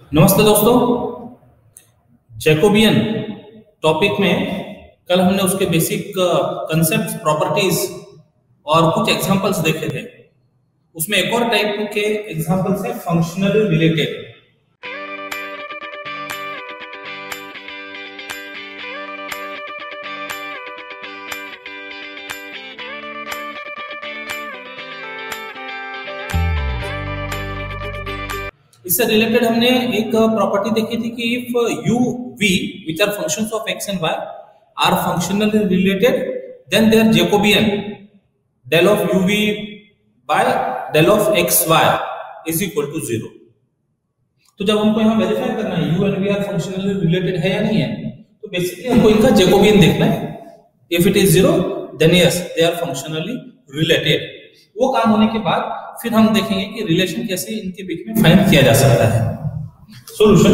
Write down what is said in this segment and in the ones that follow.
नमस्ते दोस्तों। Jacobian topic में कल हमने उसके बेसिक कंसेप्ट, प्रॉपर्टीज और कुछ एग्जांपल्स देखे थे। उसमें एक और टाइप के एग्जांपल्स है फंक्शनली रिलेटेड। इससे रिलेटेड हमने एक प्रॉपर्टी देखी थी कि if u v which are functions of x and y are functionally related then their Jacobian del of u v by del of x y is equal to 0। तो जब हमको यहाँ वेरीफाई करना है u and v are functionally related है या नहीं है, तो बेसिकली हमको इनका Jacobian देखना है। If it is 0 then yes they are functionally related। वो काम होने के बाद फिर हम देखेंगे कि रिलेशन कैसे इनके बीच में फाइंड किया जा सकता है। Solution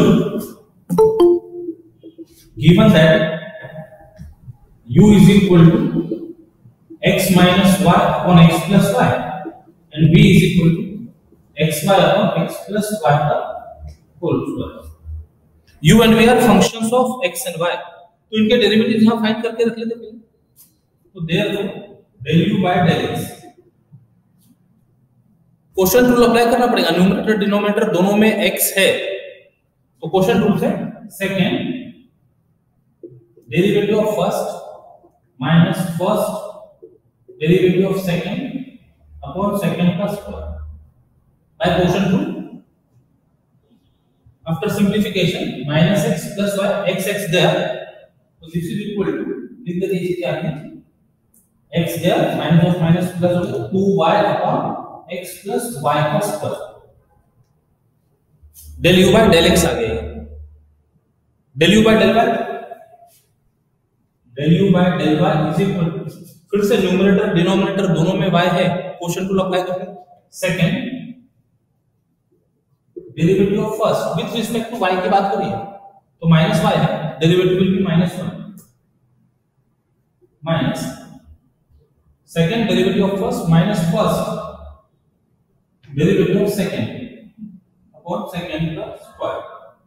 given that u is equal to x minus y upon x plus y and v is equal to xy upon x plus y का whole square। u and v are functions of x and y, तो इनके derivative यहां find करके रख लेते पहले। तो therefore del u by del x question rule apply करना पड़ेगा। न्यूमरेटर डिनोमिनेटर दोनों में x है, तो क्वेश्चन रूल से second derivative of first minus first derivative of second upon second का square by question rule. After simplification minus x plus y x there, तो this is equal to लिख देते हैं क्या है x there minus of minus plus हो तो 2y upon x plus y का square. del u by del x आ गया। del u by del y is equal to, फिर से न्यूमरेटर डिनोमिनेटर दोनों में y है, क्वोशिएंट रूल अप्लाई करते हैं। Second derivative of first with respect to y की बात करिए तो माइनस y है, derivative will be minus 1 minus second derivative of first minus first derivative of second upon second का square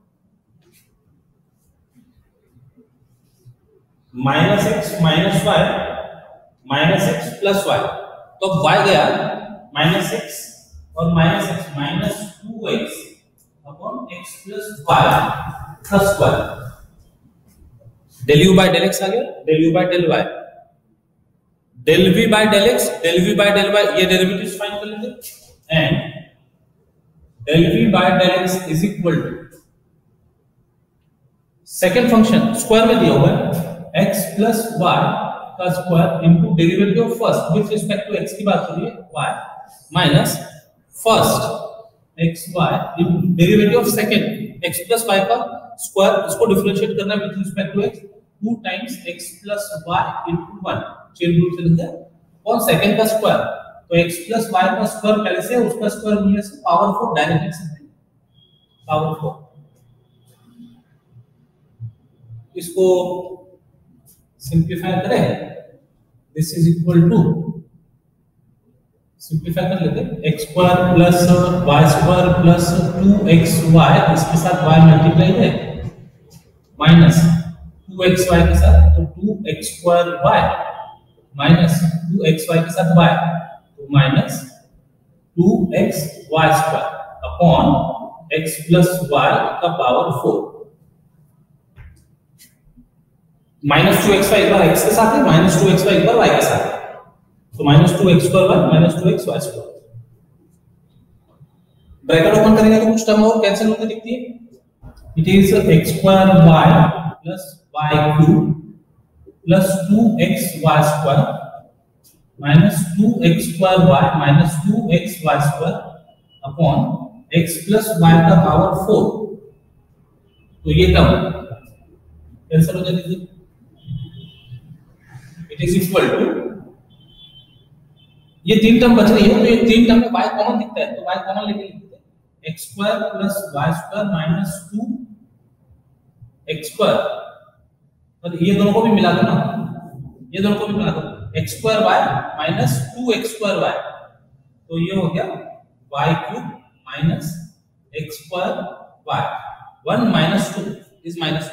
minus X minus Y minus X plus Y. तो अब y गया minus X और minus X minus 2x upon x plus Y का square. del u by del x आ गया, del u by del y, del v by del x, del v by del y, ये derivatives find कर लेंगे। and del v by del x is equal to second function square में दिया हुआ है x plus y का square into derivative of first with respect to x की बात हो रही है y minus first xy into derivative of second x plus y का स्क्वायर, इसको डिफरेंशिएट करना है with respect to x 2 times x plus y into 1 chain rule से लिखते हैं और सेकेंड का स्क्वायर। तो x plus y का स्क्वायर पहले से उसका स्क्वायर मिलने से पावर 4 डायरेक्ट लिख सकते हैं, पावर 4। इसको सिंपलीफाई करें, this is equal to, simplify कर लेते हैं x square plus y square plus 2xy, इसके साथ y मल्टीप्लाई है माइनस 2xy के साथ, तो 2x square y minus 2xy के साथ y तो minus 2x y square upon x plus y का पावर 4 माइनस 2xy एक बार x के साथ है, माइनस 2xy एक बार y के साथ है, तो minus 2x square y minus 2xy square. Bracket open करेंगे तो कुछ टर्म और कैंसिल होते दिखती है। It is x square y plus y cube plus 2xy square minus 2x square y minus 2xy square upon x plus y का power 4। तो ये टर्म कैंसिल हो जाएगी। इट इज इक्वल टू, ये तीन टर्म बच रही है, तो ये तीन टर्म में y कॉमन दिखता है, तो y कॉमन लेके लिखते हैं x square plus y square minus 2x square, और ये दोनों को भी मिला दो ना, ये दोनों को भी मिला दो x square y minus 2x square y, तो ये हो गया y cube minus x square y 1 minus 2 is minus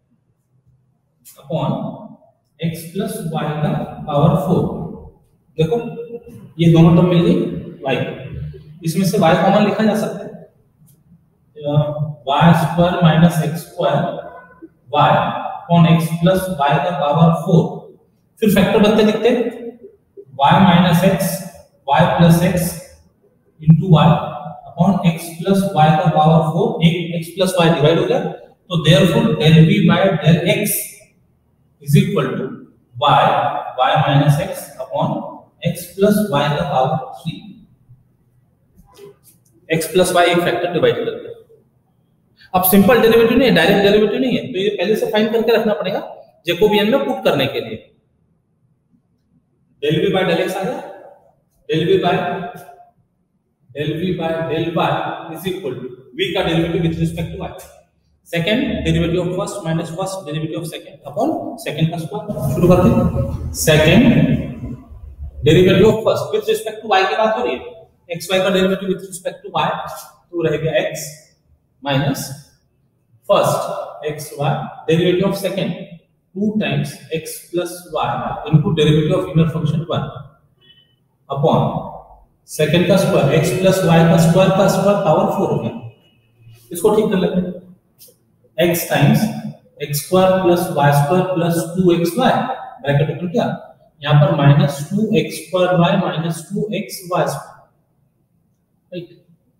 2 upon x plus y का पावर 4। देखो ये दोनों टर्म मिल गई y को, इसमें से y कॉमन लिखा जा सकता है, y square minus x square y upon x plus y का पावर 4। फिर फैक्टर बनते लिखते y minus x y plus x into y upon x plus y का पावर 4। एक x प्लस y डिवाइड हो गया, तो therefore del v by del x is equal to y minus x upon x plus y का power 3। x plus y एक factor divide करते हैं। अब सिंपल डेरिवेटिव नहीं है, डायरेक्ट डेरिवेटिव नहीं है, तो ये पहले से फाइंड करके रखना पड़ेगा जैकोबियन में पुट करने के लिए। del v by del x आ गया, del v by del y is equal to v का derivative with respect to y, second derivative of first minus first derivative of second upon second का square. शुरू करते हैं। Second derivative of first with respect to y की बात हो रही है, xy का derivative with respect to y तो रहेगा x minus first xy derivative of second 2 times x plus y into derivative of inner function 1 upon second का square x plus y का स्क्वायर पावर 4 हो गया। इसको ठीक कर लेते हैं, x times x square plus y square plus 2xy bracket open किया, यहां पर minus 2x square y minus 2xy square, right.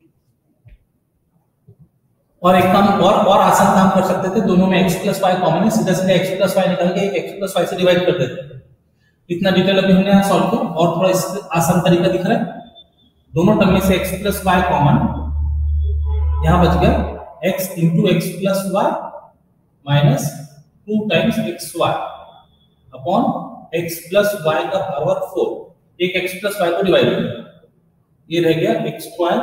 और एक काम और आसान काम कर सकते थे, दोनों में x प्लस y कॉमन है, सीधा सीधा x प्लस y निकाल के एक x प्लस y से डिवाइड कर देते। इतना डिटेल अभी हमने यहाँ सॉल्व किया, और थोड़ा इससे आसान तरीका दिख रहा है। दोनों टर्म में से x प्लस y कॉमन, यहां बच गया x into x plus y minus 2 times xy upon x plus y का पावर 4। एक x प्लस y को डिवाइड कर, ये रह गया x square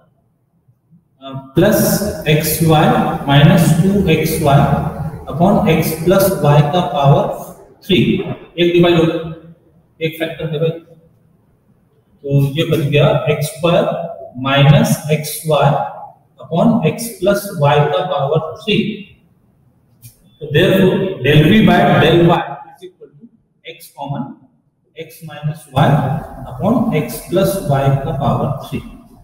plus xy minus 2xy upon x plus y का पावर 3। एक डिवाइड हो गया, एक फैक्टर डिवाइड, तो ये बच गया x square minus xy upon x plus y का पावर 3। तो therefore del v by del y is equal to x common x minus y upon x plus y का पावर 3।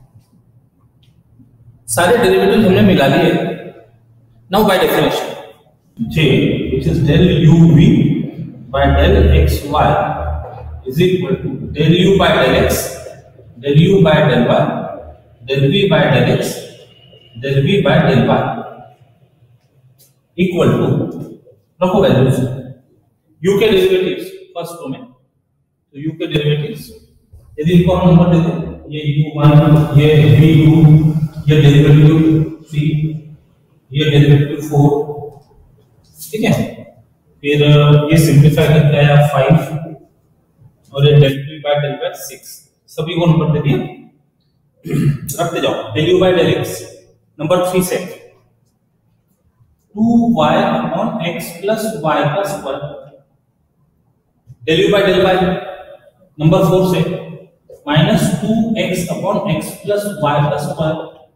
सारे डेरिवेटिव हमने मिला लिए। Now by definition j which is del uv by del xy is equal to del u by del x, del u by del y, del v by del x, del v by del y equal to, रखो values, u के derivatives first row में, तो u के derivatives यदि इनको हम number देते हैं, ये u1, ये vu, ये डेरिवेटिव 3, ये डेरिवेटिव 4, ठीक है। फिर ये सिंपलीफाई करके आया 5 और ये del v by del y 6, सभी को नंबर दे दिए। रखते जाओ, del u by del x number 3 से 2y upon x plus y का square, del u by del y number 4 से minus 2x upon x plus y का square,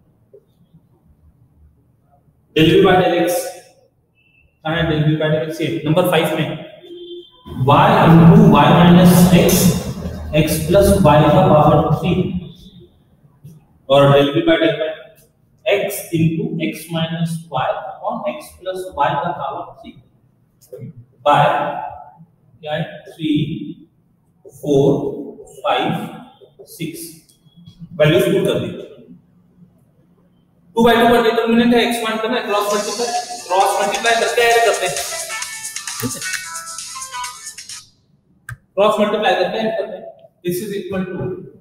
del u by del x कहाँ है, del u by del x number 5 में y into y minus x plus y का power 3 और del v by del y x into x minus y upon x plus y का power 3 by क्या है 3 4 5 6 values put कर दी। 2 by 2 का determinant है, expand करना है, क्रॉस मल्टीप्लाई करके ऐड करते हैं, ठीक है, क्रॉस मल्टीप्लाई करके ऐड करते हैं। This is equal to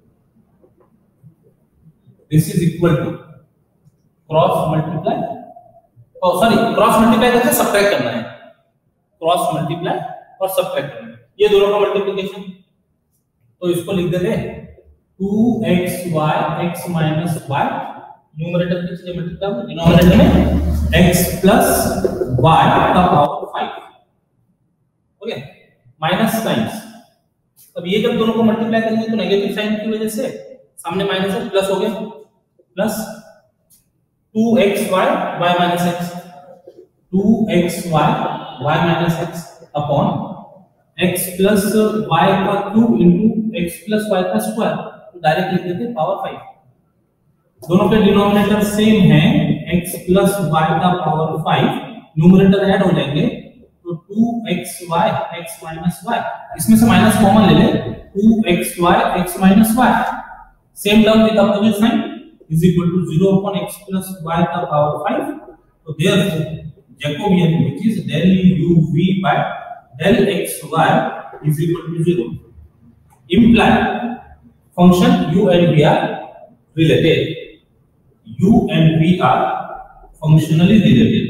cross multiply, cross multiply करके सबट्रैक्ट करना है, क्रॉस मल्टीप्लाई और सबट्रैक्ट करना है, ये दोनों का मल्टीप्लिकेशन। तो इसको लिख देते हैं 2xy x minus y, numerator की चीजें मल्टीप्लाई होगा, डिनोमिनेटर में x plus y का पावर 5, ओके, माइनस टाइम्स। अब ये जब दोनों को मल्टीप्लाई करेंगे तो नेगेटिव साइन की वजह से सामने माइनस है, प्लस हो गया, plus 2xy y minus x, 2xy y minus x upon x plus y का cube into x plus y का स्क्वायर, तो डायरेक्ट लिख देते पावर 5। दोनों के डिनोमिनेटर सेम है, x plus y का पावर 5, न्यूमरेटर ऐड हो जाएंगे तो 2xy x minus y, इसमें से माइनस कॉमन ले ले, 2xy x minus y, same term with opposite sign is equal to 0 upon x plus y का पावर 5, तो therefore Jacobian which is del uv by del xy is equal to 0 imply function u and v are related, u and v are functionally related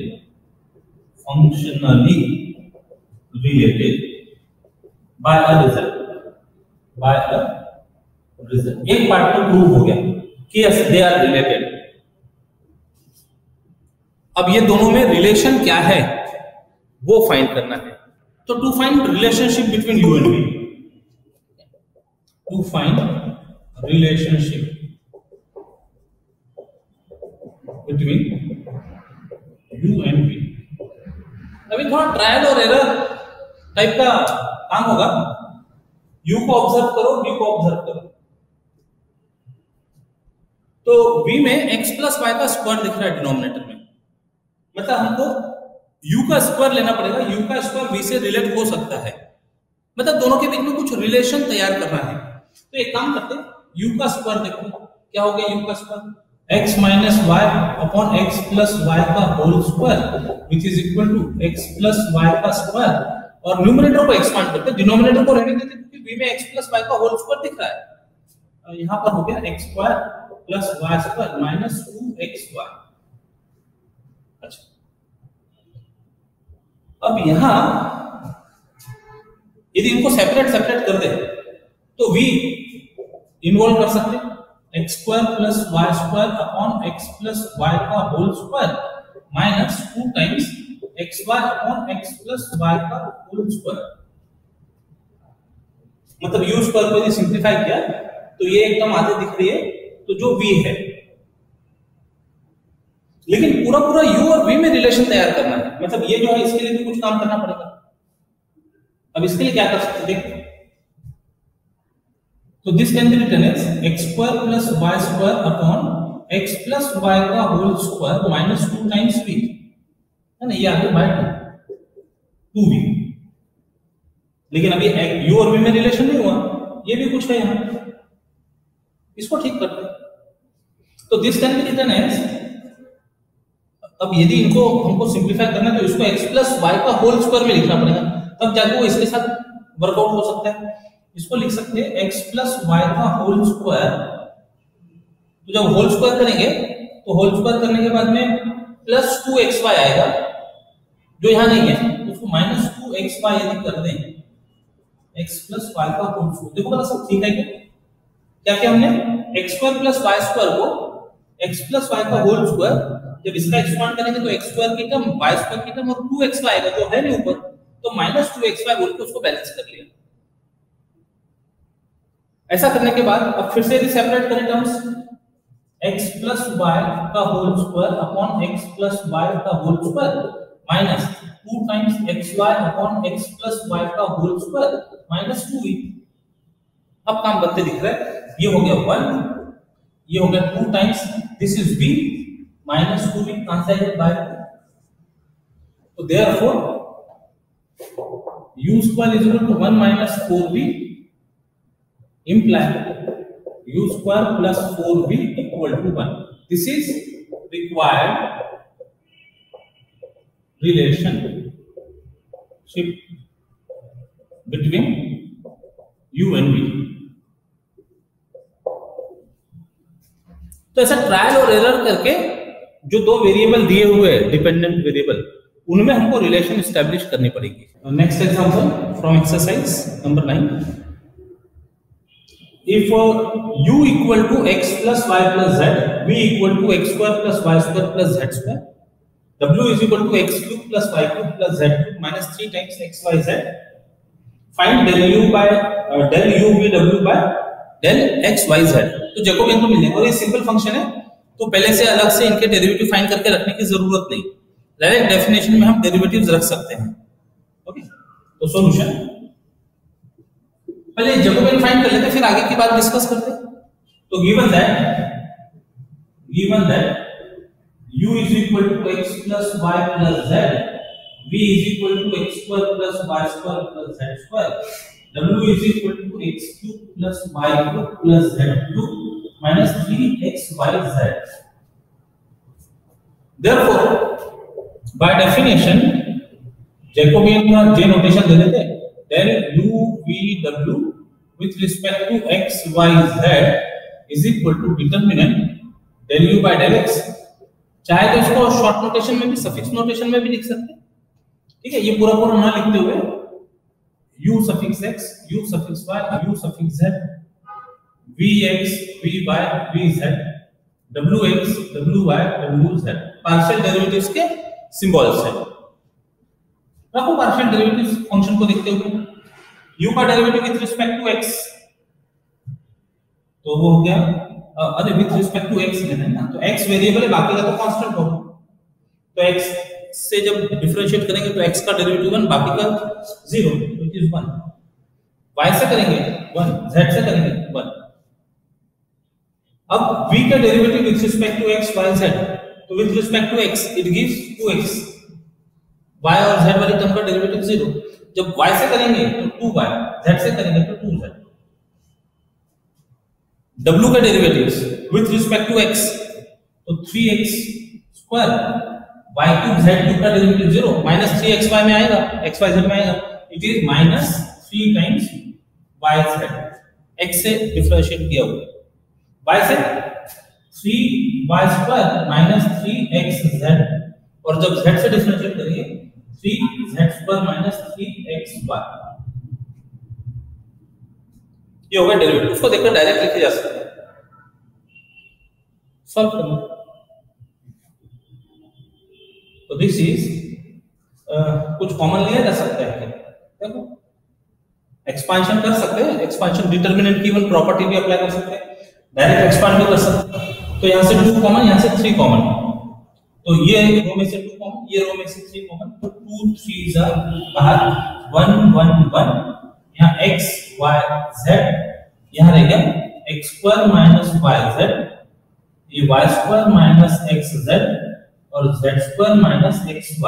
by a result। एक part तो prove हो गया कि yes they are related. अब ये दोनों में relation क्या है वो फाइंड करना है। तो to find relationship between u and v, to find relationship between u and v, अभी थोड़ा ट्रायल और एरर टाइप का काम होगा। यू को ऑब्जर्व करो, v को ऑब्जर्व करो, तो v में x प्लस वाई का स्क्वायर दिख रहा है डिनोमिनेटर में, मतलब हमको u का स्क्वायर लेना पड़ेगा, u का स्क्वायर v से रिलेट हो सकता है, मतलब दोनों के बीच में कुछ रिलेशन तैयार करना है। तो एक काम करते हैं, u का स्क्वायर देखो क्या हो गया, u का square x minus y upon x plus Y का whole square which is equal to x plus Y का स्क्वायर, और न्यूमरेटर को एक्सपांड करते हैं, डिनोमिनेटर को रहने देते क्योंकि v में x प्लस वाई का होल स्क्वायर दिख रहा है, यहां पर हो गया x square plus y square minus 2xy। अच्छा, अब यहां यदि इनको सेपरेट कर दे तो v इन्वॉल्व कर सकते हैं, x square plus y square upon x plus Y का whole square minus 2 times xy upon x plus Y का होल स्क्वायर। मतलब u स्क्वायर को यदि सिंपलीफाई किया तो ये एकदम आगे दिख रही है, तो जो v है, लेकिन पूरा u और v में रिलेशन तैयार करना है, मतलब ये जो है इसके लिए भी कुछ काम करना पड़ेगा। अब इसके लिए क्या कर सकते हैं, देखो, तो this can be written as x square plus y square upon x plus Y का whole square minus 2 times v, है ना, ये आगे बाय 2v। लेकिन अभी u और v में रिलेशन नहीं हुआ, ये भी कुछ है यहां, इसको ठीक करते हैं। तो this can be written as, अब यदि इनको हमको सिंपलीफाई करना है तो इसको x प्लस वाई का होल स्क्वायर में लिखना पड़ेगा, तब जाके वो इसके साथ वर्कआउट हो सकता है। इसको लिख सकते हैं x प्लस वाई का होल स्क्वायर, तो जब होल स्क्वायर करेंगे तो होल स्क्वायर करने के बाद में प्लस 2xy आएगा, जो यहां नहीं है, उसको माइनस 2xy यदि कर दें, x प्लस वाई का होल स्क्वायर, देखो बड़ा सब ठीक है क्या क्या हमने x square plus y square को x प्लस वाई का होल स्क्वायर, जब इसका एक्सपांड करेंगे तो x स्क्वायर की टर्म y स्क्वायर की टर्म और 2xy आएगा जो है नहीं ऊपर, तो माइनस 2xy बोल के उसको बैलेंस कर लिया। ऐसा करने के बाद अब फिर से यदि सेपरेट करें टर्म्स, x प्लस वाई का whole square upon x plus Y का whole square minus 2 times xy upon x plus Y का होल स्क्वायर माइनस 2v। अब काम बनते दिख रहा है, ये हो गया 1, ये हो गया 2 times this is v minus 2v translated by 2, तो therefore u square is equal to 1 minus 4v imply u square plus 4v equal to 1। This is required relationship between u and v। तो ऐसा trial और error करके जो दो variable दिए हुए हैं डिपेंडेंट वेरिएबल, उनमें हमको रिलेशन एस्टैब्लिश करनी पड़ेगी। Next example from exercise number 9, if u equal to x plus y plus z, v equal to x square plus y square plus z square, w is equal to x cube plus y cube plus z cube minus 3 times x y z, find del u by del u v w by del x y z। तो Jacobian को मिल जाएगा, और ये simple function है, तो पहले से अलग से इनके डेरिवेटिव फाइंड करके रखने की जरूरत नहीं, डायरेक्ट डेफिनेशन में हम डेरिवेटिव्स रख सकते हैं। ओके, तो सॉल्यूशन पहले जैकोबियन फाइंड कर लेते हैं, फिर आगे की बात डिस्कस करते हैं। तो given that u is equal to x plus y plus z, v is equal to x square plus y square plus z square, w is equal to x cube plus y cube plus z cube minus 3xyz. Therefore, by definition, Jacobian का j notation दे देते हैं, then u v w with respect to x y z is equal to determinant del u by del x। चाहे तो इसको short notation में भी, suffix notation में भी लिख सकते हैं, ठीक है। ये पूरा पूरा ना लिखते हुए u suffix x, u suffix y, u suffix z, vx, vy, vz, wx, wy, wz partial derivatives के सिंबल्स हैं। रखो पार्शियल डेरिवेटिव्स फंक्शन को देखते हुए, u का derivative with respect to x, तो वो हो गया, अरे विद रिस्पेक्ट टू x लेना है ना, तो x वेरिएबल है, बाकी का तो कांस्टेंट होगा। तो x से जब डिफरेंशिएट करेंगे तो x का डेरिवेटिव 1, बाकी का 0, व्हिच इज 1। y से करेंगे 1, z से करेंगे 1। अब v का derivative with respect to x y z, तो with respect to x it gives 2x, y और z वाली टर्म का डेरिवेटिव 0। जब y से करेंगे तो 2y, z से करेंगे तो 2z। w का derivatives with respect to x, तो 3x square, y cube z cube का डेरिवेटिव 0, माइनस 3xy में आएगा, xyz में आएगा, it is minus 3 times yz, x से डिफरेंशिएट किया हुआ, y से 3y स्क्वायर माइनस 3xz, और जब z से डिफरेंशिएट करेंगे 3z स्क्वायर माइनस 3xy। ये होगा डेरिवेटिव, उसको देखकर डायरेक्ट लिखे जा सकते हैं। सॉल्व करना, तो दिस इज कुछ कॉमन लिया जा सकता है, देखो एक्सपांशन कर सकते हैं, एक्सपांशन डिटरमिनेंट की वन प्रॉपर्टी भी अप्लाई कर सकते हैं, डायरेक्ट एक्सपांड भी कर सकते हैं। तो यहां से 2 कॉमन, यहां से 3 कॉमन, तो ये रो में से 2 कॉमन, ये रो में से 3 कॉमन, तो 2 3 जा बाहर, 1 1 1, यहाँ x y z, यहाँ रहेगा x स्क्वायर माइनस yz, ये y स्क्वायर माइनस xz और z square minus xy।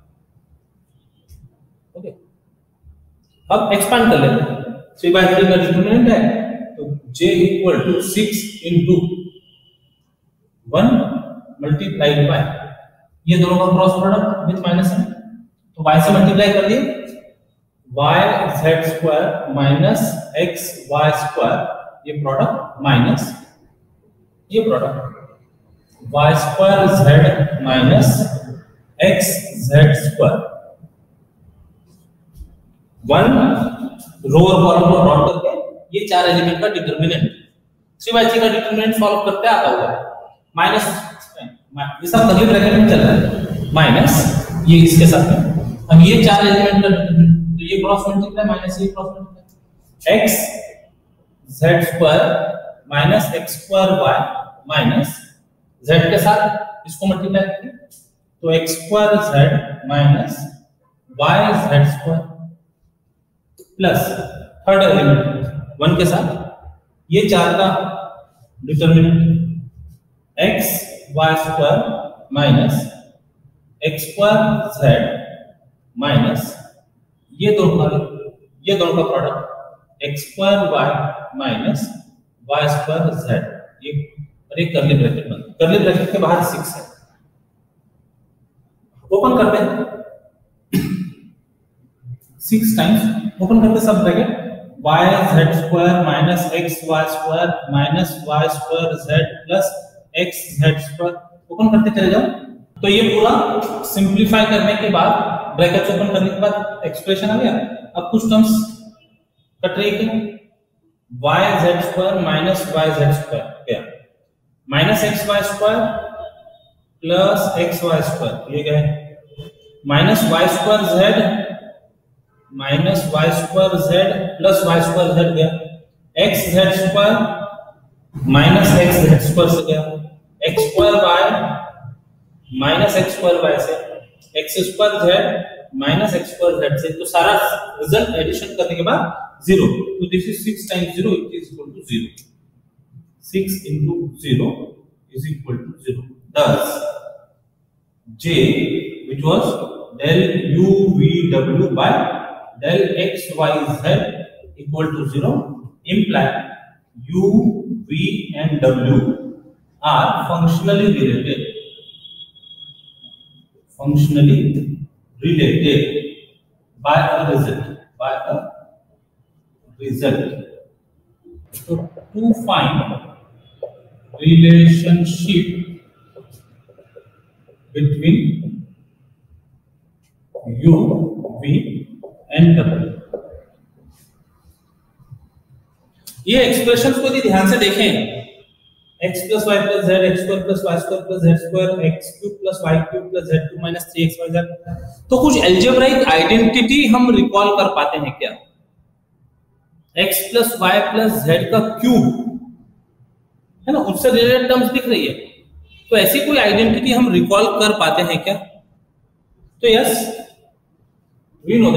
Okay, अब एक्सपांड कर लेते हैं। 3/3 का डिटरमिनेंट है, तो j equal to 6 into 1 multiplied by, ये दोनों का क्रॉस प्रोडक्ट विद माइनस है, तो y से मल्टीप्लाई कर दिए, y z square minus x y square, ये प्रोडक्ट माइनस ये product y square z minus x z square, 1 row और कॉलम को डॉट करके ये 4 एलिमेंट का डिटरमिनेंट, 3/3 का डिटरमिनेंट सॉल्व करते आता हुआ माइनस, ये सब कर्ली ब्रैकेट में चल रहा है, माइनस ये इसके साथ में, अब ये 4 एलिमेंट का डिटरमिनेंट, तो ये क्रॉस मल्टीप्लाई माइनस ये cross multiply, x z square minus x square y minus z के साथ इसको मल्टीप्लाई करें, तो x square z minus y z square plus third element 1 के साथ ये 4 का determinant x y square minus x square z minus ये दोनों का product x square y minus y square z, ये और एक कर्ली ब्रैकेट बंद, कर्ली ब्रैकेट के बाहर 6 है, ओपन करते हैं 6 टाइम्स, ओपन करते सब bracket, y z square minus x y square minus y square z plus x z square, open करते चले जाओ। तो ये पूरा सिंपलीफाई करने के बाद, ब्रैकेट्स ओपन करने के बाद एक्सप्रेशन आ गया। अब कुछ टर्म्स कट रही है, y z square minus y z square क्या, minus x y square plus x y square, ये क्या है, minus y square z minus y square z plus y square z गया, x z square minus x z square से गया, x square y minus x square y से x square z minus x square z से, तो सारा result addition करने के बाद 0, तो this is 6 times 0 it is equal to 0, 6 into 0 is equal to 0. Thus, J, which was del U V W by del X Y Z equal to 0, imply U, V and W are functionally related. Functionally related by a result. By a result. So, to find relationship between U, V and W. ये expressions को यदि ध्यान से देखें, x plus y plus z, x square plus y square plus z square, x cube plus y cube plus z cube minus 3xyz, तो कुछ algebraic identity हम recall कर पाते हैं क्या? x plus y plus z का cube है ना, उससे रिलेटेड टर्म्स दिख रही है, तो ऐसी कोई आइडेंटिटी हम रिकॉल कर पाते हैं क्या? तो yes, we know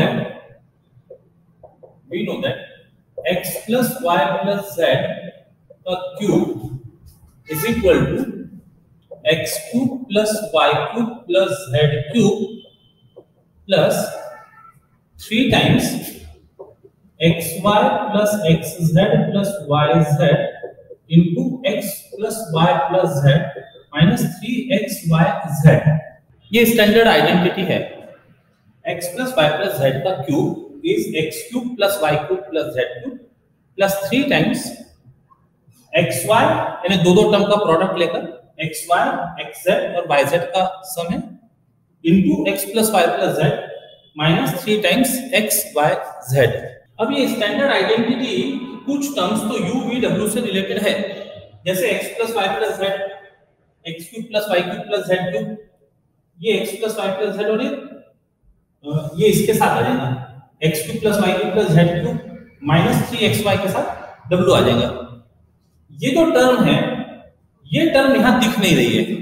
that x plus y plus z का cube is equal to x cube plus y cube plus z cube plus 3 times xy plus xz plus yz into x plus y plus z minus 3xyz. ये standard identity है. x plus y plus z का cube is x cube plus y cube plus z cube plus 3 times xy, यानी दो term का product लेकर xy, xz और yz का सम है, into x plus y plus z minus 3 times xyz. अब ये स्टैंडर्ड आइडेंटिटी कुछ टर्म्स तो u v w से रिलेटेड है, जैसे x plus y plus z, x cube plus y cube plus z cube, ये x plus y plus z और ये इसके साथ आ जाएगा x cube plus y cube plus z cube minus 3xy के साथ w आ जाएगा. ये जो टर्म है, ये टर्म यहां दिख नहीं रही है,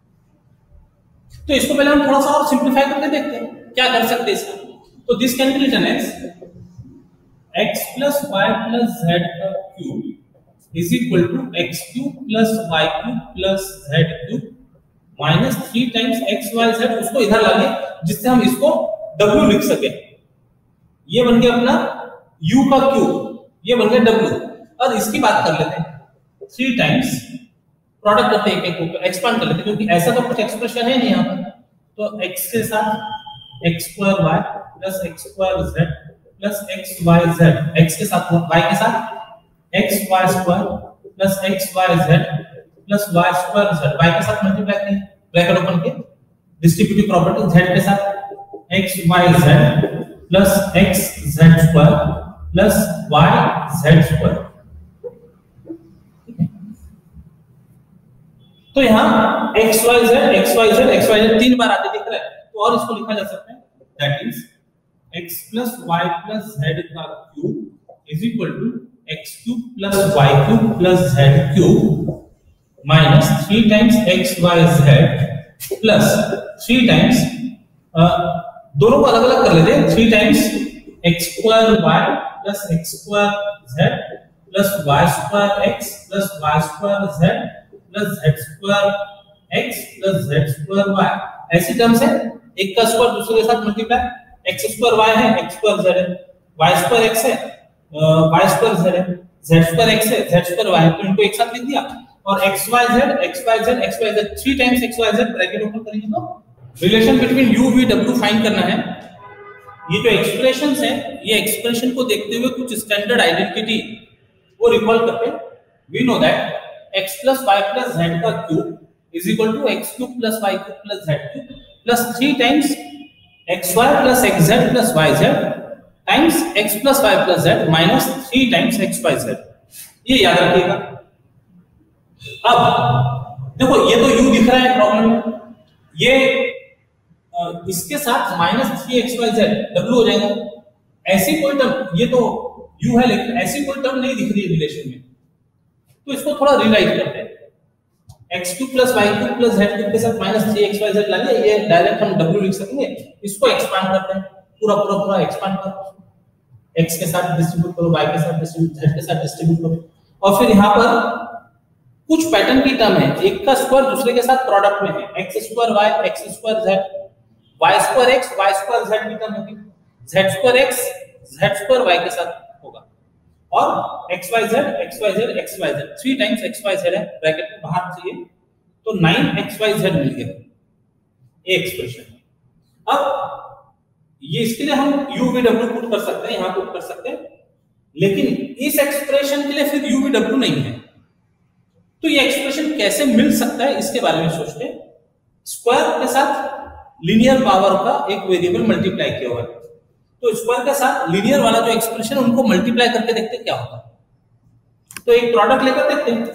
तो इसको पहले हम थोड़ा सा और सिंप्लीफाई करके देखते हैं क्या कर सकते हैं इसका. तो this can be written as x plus y plus z का cube is equal to x cube plus y cube plus z cube minus 3 times xyz. उसको इधर ला लें जिससे हम इसको w लिख सके. ये बन गया अपना u का क्यूब, ये बन गया w. और इसकी बात कर लेते हैं 3 टाइम्स, प्रोडक्ट करते हैं एक ऊपर, एक्सपांड कर लेते हैं क्योंकि ऐसा तो कुछ एक्सप्रेशन है नहीं यहाँ पर. तो x के साथ x square y plus x square z plus xyz, x के साथ y के साथ xy square plus xyz plus y square z, y के साथ मल्टीप्लाई करें, ब्रैकेट ओपन के, डिस्ट्रीब्यूटिव प्रॉपर्टी z के साथ xyz plus xz square plus yz square. तो यहाँ xyz तीन बार आते दिख रहा है, तो और इसको लिखा जा सकता है, that is x plus y plus z का cube is equal to x cube plus y cube plus z cube minus 3 times xyz plus 3 times, दोनों को अलग अलग कर लेते हैं, 3 times x square y plus x square z plus y square x plus y square z plus z square x plus z square y. ऐसी terms है, एक का स्क्वायर दूसरे के साथ मल्टीप्लाई, x स्क्वायर y है, x स्क्वायर z है, y square x है, y स्क्वायर z है, z स्क्वायर x है, z स्क्वायर y है, तो इनको एक साथ लिख दिया. और xyz 3 times xyz bracket open करेंगे तो relation between u v w find करना है. ये जो एक्सप्रेशंस है, ये एक्सप्रेशन को देखते हुए कुछ स्टैंडर्ड आइडेंटिटी वो रिकॉल करते हैं. We know that x plus y plus z का cube is equal to x cube plus y cube plus z cube plus 3 times xy plus xz plus yz times x plus y plus z minus 3 times xyz. ये याद रखिएगा. अब देखो ये तो u दिख रहा है प्रॉब्लम में, ये इसके साथ minus 3xyz w हो जाएगा. ऐसी कोई टर्म, ये तो u है लेकिन ऐसी कोई टर्म नहीं दिख रही है रिलेशन में, तो इसको थोड़ा रिराइट करते हैं. X cube plus y cube plus z cube के साथ माइनस 3xyz ला लिया, ये डायरेक्ट हम w लिख सकेंगे। इसको एक्सपांड करते हैं, पूरा एक्सपांड करो, x के साथ डिस्ट्रीब्यूट करो, y के साथ डिस्ट्रीब्यूट, z के साथ डिस्ट्रीब्यूट करो, और फिर यहाँ पर कुछ पैटर्न की टर्म है, एक का स्क्वायर दूसरे के साथ प्रोडक्ट में है, x square y x square z, y square x y square z की टर्म होगी, z square x z square y के साथ होगा, और xyz 3 टाइम्स xyz है, ब्रैकेट में बाहर चाहिए तो 9xyz मिल गया ये एक्सप्रेशन। अब ये इसके लिए हम u v w पुट कर सकते हैं, यहां पुट कर सकते हैं, लेकिन इस एक्सप्रेशन के लिए फिर u v w नहीं है, तो ये एक्सप्रेशन कैसे मिल सकता है इसके बारे में सोचते हैं। स्क्वायर के साथ लीनियर पावर का एक वेरिएबल मल्टीप्लाई किया हुआ है, तो स्क्वायर के साथ लीनियर वाला जो एक्सप्रेशन उनको मल्टीप्लाई करके देखते हैं क्या होता है। तो एक प्रोडक्ट लेकर देखते हैं,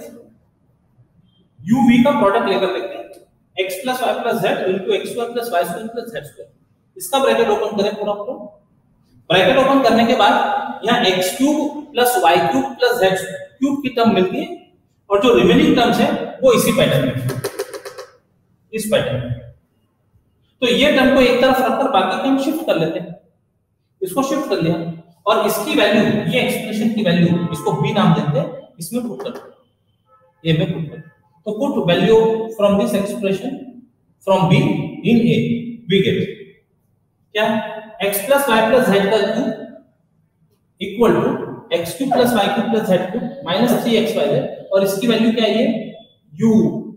u v का प्रोडक्ट लेकर देखते हैं, x plus y plus z into x square plus y square plus z square, इसका ब्रैकेट ओपन करें पूरा ब्रैकेट ओपन करने के बाद यहाँ x cube plus y cube plus z cube की टर्म मिलती है, और जो रिमेनिंग टर्म्स है वो इसी पैटर्न में, इस पैटर्न में। तो ये टर्म को एक तरफ रखकर बाकी को हम शिफ्ट कर लेते हैं, इसको शिफ्ट कर लिया, और इसकी वैल्यू, ये एक्सप्रेशन की वैल्यू, इसको b नाम देते हैं, इसमें पुट कर, a में पुट कर, तो put value from this expression from b in a, we get क्या, x plus y plus z का cube equal to x cube plus y cube plus z cube minus 3xyz, और इसकी value क्या है, u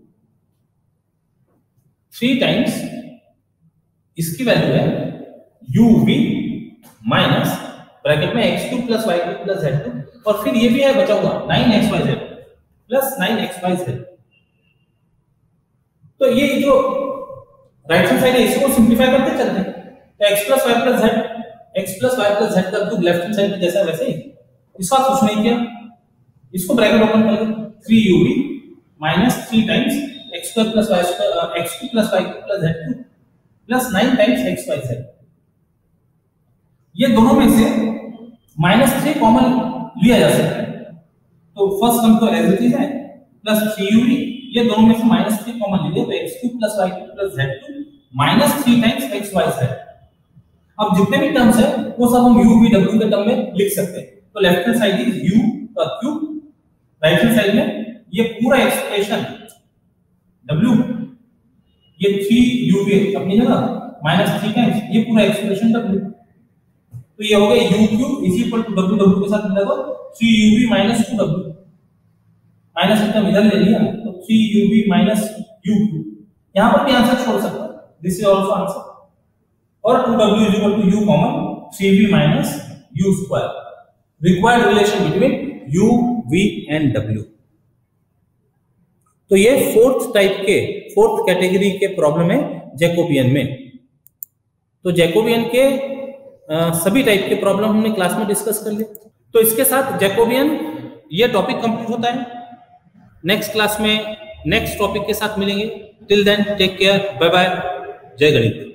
3 times, इसकी value है uv minus bracket में x cube plus y cube plus z cube, और फिर ये भी है बचा हुआ 9xyz प्लस 9xyz। तो ये जो राइट हैंड साइड है इसको सिंपलीफाई करते चलते हैं, तो x plus y plus z का क्यूब लेफ्ट हैंड साइड में जैसा वैसे ही, इसका कुछ नहीं किया, इसको ब्रैकेट ओपन कर लें, 3uv minus 3 times x square plus y square x cube plus y cube plus z cube plus 9 times xyz। ये दोनों में से -3 कॉमन लिया जा सकता है, तो फर्स्ट टर्म तो एज इट इज है प्लस 3uv, ये दोनों में से -3 कॉमन ले लिया तो x cube plus y cube plus z cube minus 3 times xyz। अब जितने भी टर्म्स है वो सब हम u v w के टर्म में लिख सकते हैं, तो left hand side is u का क्यूब, राइट हैंड साइड में ये पूरा एक्सप्रेशन w, ये 3uv अपनी जगह -3 टाइम्स ये पूरा एक्सप्रेशन w, तो ये हो गया u cube is equal to w, w के साथ मिलेगा 3uv minus 2w, minus term इधर ले लिया तो 3uv माइनस u क्यूब, यहां पर भी आंसर छोड़ सकता है, दिस इज आल्सो आंसर, और 2w is equal to u common 3v minus u square, required relation between u v and w। तो ये फोर्थ कैटेगरी के प्रॉब्लम है जैकोबियन में। तो जैकोबियन के सभी टाइप के प्रॉब्लम हमने क्लास में डिस्कस कर लिए, तो इसके साथ जैकोबियन ये टॉपिक कंप्लीट होता है। नेक्स्ट क्लास में नेक्स्ट टॉपिक के साथ मिलेंगे, till then take care, bye bye, जय गणित।